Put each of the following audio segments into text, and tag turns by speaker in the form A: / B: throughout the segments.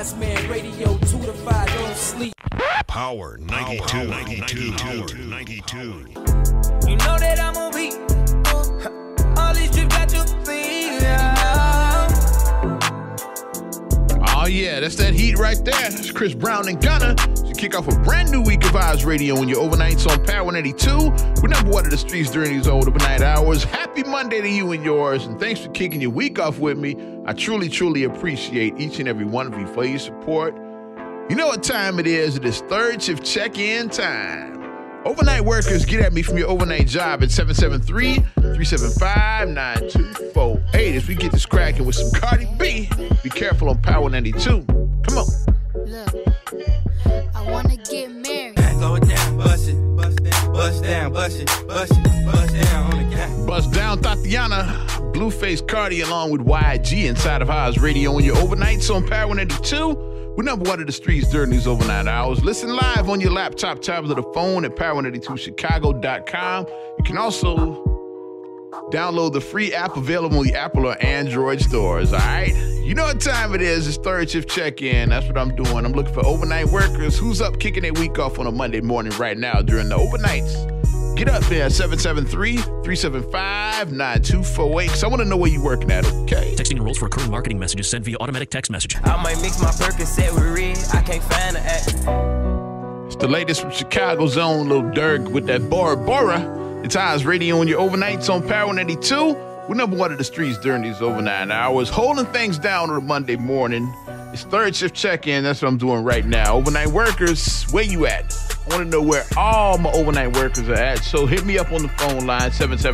A: Oz Man Radio 2 to 5, don't sleep.
B: Power 92.
A: You know that I'm on beat. All these trips got you feel.
C: Oh yeah, that's that heat right there. That's Chris Brown and Gunna. To kick off a brand new week of Oz Radio on your overnights on Power 182. We're number one of the streets during these old overnight hours. Happy Monday to you and yours, and thanks for kicking your week off with me. I truly, truly appreciate each and every one of you for your support. You know what time it is? It is third shift check-in time. Overnight workers, get at me from your overnight job at 773-375-9248 as we get this cracking with some Cardi B. Be careful on Power 92. Come on.
D: Look, I wanna get married.
A: Slow it down, bust it, bust down, bust down, bust it, bust it, bust down on the gang.
C: Bust down Tatiana, Blueface Cardi along with YG inside of Oz Radio on your overnights on Power 182. We're number one of the streets during these overnight hours. Listen live on your laptop, tablet, or phone at power182chicago.com. You can also download the free app available on the Apple or Android stores, all right? You know what time it is. It's third shift check-in. That's what I'm doing. I'm looking for overnight workers. Who's up kicking their week off on a Monday morning right now during the overnights? Get up there at 773-375-9248 because I want to know where you're working at, okay?
E: Texting enrolls for recurring marketing messages sent via automatic text message.
A: I might mix my Percocet with red. I can't find the act.
C: It's the latest from Chicago's own Lil Durk with that Bora Bora. It's Oz Radio on your overnights on Power 182. We're number one of the streets during these overnight hours, holding things down on a Monday morning. It's third shift check-in. That's what I'm doing right now. Overnight workers, where you at? I want to know where all my overnight workers are at. So hit me up on the phone line,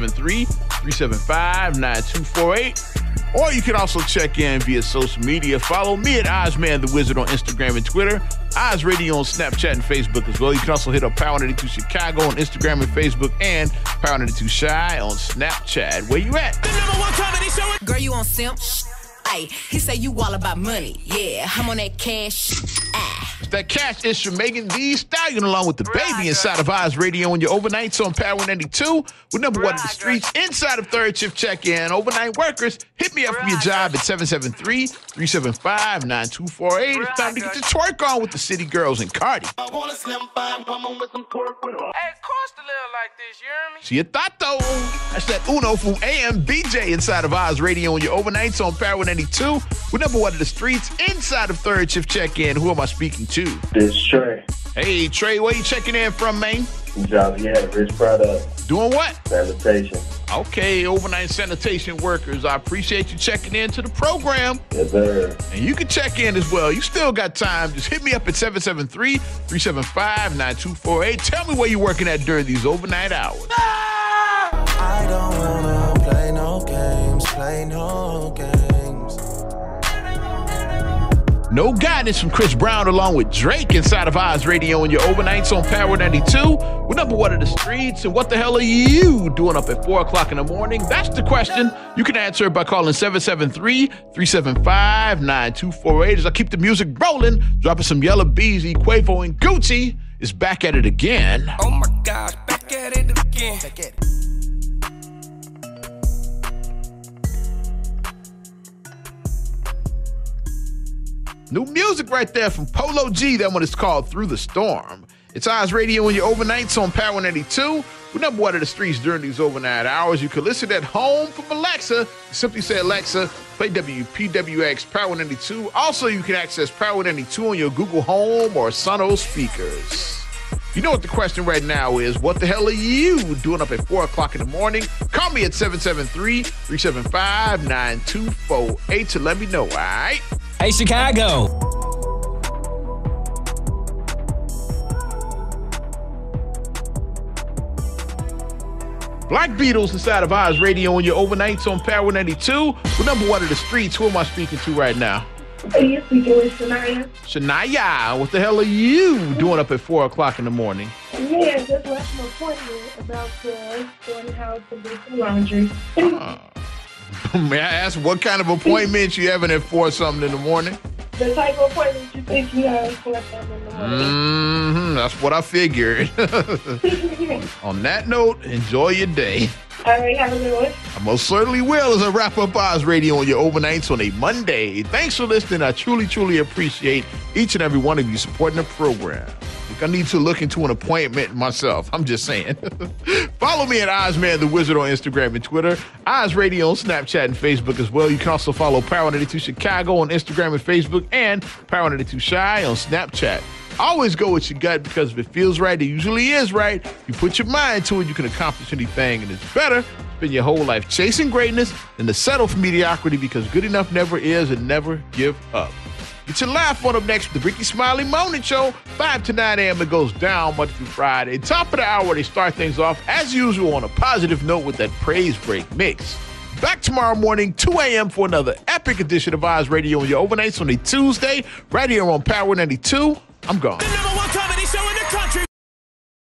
C: 773-375-9248. Or you can also check in via social media. Follow me at Ozman the Wizard on Instagram and Twitter. Oz Radio on Snapchat and Facebook as well. You can also hit up Power 92 Chicago on Instagram and Facebook and Power 92 Shy on Snapchat. Where you at?
A: The number one comedy show.
F: Girl, you on simp? Ay, he say you all about money. Yeah, I'm on that cash.
C: It's that cash issue, Megan Thee Stallion, along with the baby inside of Oz Radio on your overnights on Power 192. We're number one of the streets inside of third shift check-in. Overnight workers, hit me up from your job at 773-375-9248. It's time to get your twerk on with the City Girls and Cardi.
A: I want a slim fine woman with some pork with her. Hey, of course to live like this, you hear me?
C: See you thought though. That's that Uno from AM BJ inside of Oz Radio on your overnights on Power 192. We're number one of the streets inside of third shift check-in. Who am I speaking to?
G: This is Trey.
C: Hey, Trey, where you checking in from, man?
G: Joliet, Rich Product.
C: Doing what?
G: Sanitation.
C: Okay, overnight sanitation workers. I appreciate you checking in to the program.
G: Yes, sir.
C: And you can check in as well. You still got time. Just hit me up at 773-375-9248. Tell me where you're working at during these overnight hours.
A: I don't wanna play no games,
C: No Guidance from Chris Brown along with Drake inside of Oz Radio on your overnights on Power 92. We're number one of the streets, and what the hell are you doing up at 4 o'clock in the morning? That's the question. You can answer it by calling 773-375-9248 as I keep the music rolling, dropping some Yellow Beezy, Quavo, and Gucci is back at it again.
A: Oh my gosh, back at it again. Back at it.
C: New music right there from Polo G. That one is called Through the Storm. It's Oz Radio on your overnights on Power 92. We're number one of the streets during these overnight hours. You can listen at home from Alexa. Simply say, Alexa, play WPWX Power 92. Also, you can access Power 92 on your Google Home or Sonos speakers. You know what the question right now is. What the hell are you doing up at 4 o'clock in the morning? Call me at 773-375-9248 to let me know, all right?
E: Hey, Chicago.
C: Black Beatles inside of Oz Radio on your overnights on Power 92. We're number one of the streets. Who am I speaking to right now?
H: Are you speaking with Shania?
C: Shania, what the hell are you doing up at 4 o'clock in the morning?
H: Yeah, just left an appointment about going out to do some laundry.
C: May I ask what kind of appointment you having at 4 something in the morning?
H: the type of appointment you think you have for them in the morning.
C: That's what I figured. On that note, enjoy your day.
H: All right, have a good one.
C: I most certainly will as I wrap up Oz Radio on your overnights on a Monday. Thanks for listening. I truly, truly appreciate each and every one of you supporting the program. I need to look into an appointment myself. I'm just saying. Follow me at Ozman the Wizard on Instagram and Twitter. Oz Radio on Snapchat and Facebook as well. You can also follow Power 92 Chicago on Instagram and Facebook and Power 92 Shy on Snapchat. Always go with your gut because if it feels right, it usually is right. If you put your mind to it, you can accomplish anything, and it's better to spend your whole life chasing greatness than to settle for mediocrity because good enough never is, and never give up. Get your laugh on up next with the Ricky Smiley Morning Show. 5 to 9 a.m. it goes down Monday through Friday. Top of the hour, they start things off as usual on a positive note with that praise break mix. Back tomorrow morning, 2 a.m. for another epic edition of Oz Radio on your overnights on a Tuesday, right here on Power 92. I'm gone.